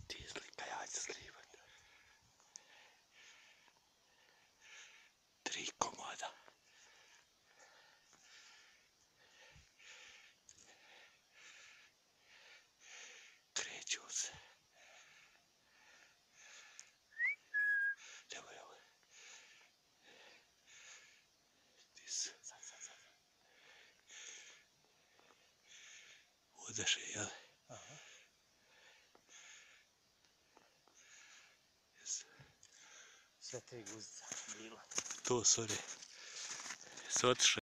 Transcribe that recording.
Ti slika, ja ću slivat. 3 komoda. Kreću se. Evo. Sad. Udeše, jel? Aha. Sve 3 guzica bila. To, sorry. Su otišli.